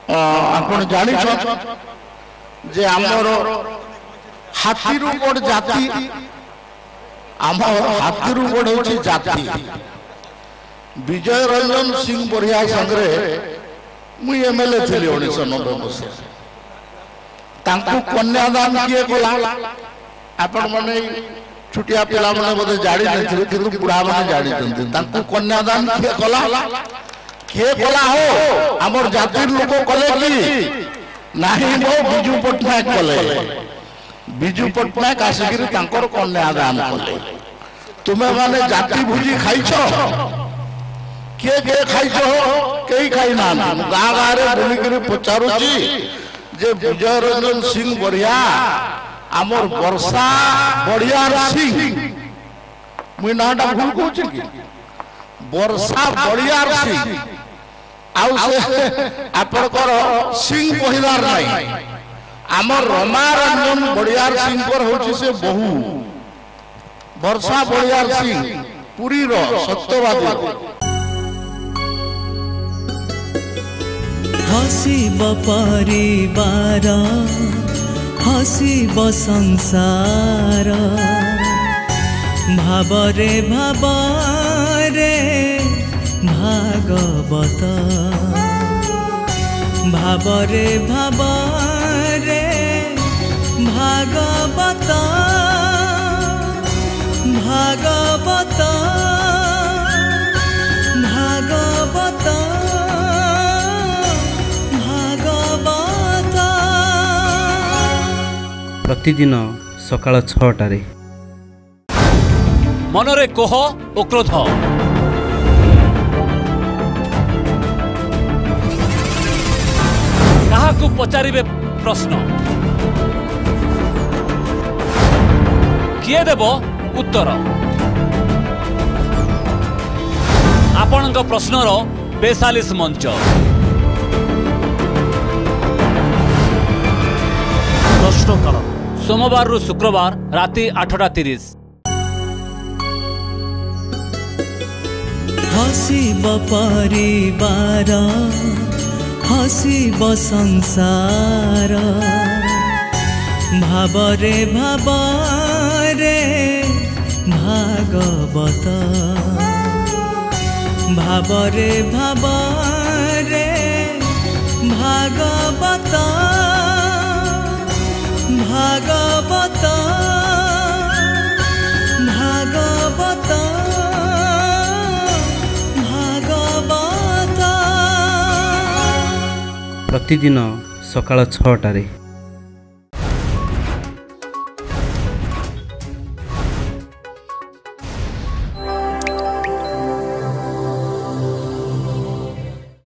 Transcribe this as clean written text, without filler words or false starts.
आपण जानी जे आमर हाथी बड़ जाति आम हाथी बड़ हो जाति विजय रंजन सिंह बरिया संगे मुई एमएलए थी 1990 मसीहा कन्यादान किए कला आपण माने छुटिया पिला माने बोधे जाड़ी नथिले किंतु बुढ़ा माने जाड़ी जंती तांकु कन्यादान किए कला हो हमर जातिर लोक कले कि नाही मो बिजू पटनायक कले बिजू पटनायक आसिकिरी तांकर कन्यादान कले तुमे माने जाति भुजी खाइछो के खाइछो केई खाई ना गा गा रे बुली करी पचारुची जे विजय रंजन सिंह बरिया आमर वर्षा बड़ियार सिंह मुई नाटा भूल कहूँ कि वर्षा बड़ियार सिंह आउ से आपणकर सिंह पहिलार नहीं आमर रमा रंजन बड़ियार सिंह पर होची से बहु वर्षा बड़ियार सिंह पुरी रो सत्यवादी हसीब परिवार हसीब संसार भावरे भावरे भागवत भावरे भावरे भागवत भागवत भागवत प्रतिदिन सकाळ 6टारे मनरे कोह ओ क्रोध काहाकू पचारिबे प्रश्न किए देब उत्तर आपणक प्रश्नर 42 मंच प्रश्नकाल सोमवार रु शुक्रवार राति 8:30 हसीब परिवार हसीब संसार भावरे भावरे भागवत भावरे भावरे भागवत भागवत भागवत भागवत प्रतिदिन सकाळ 6टारे।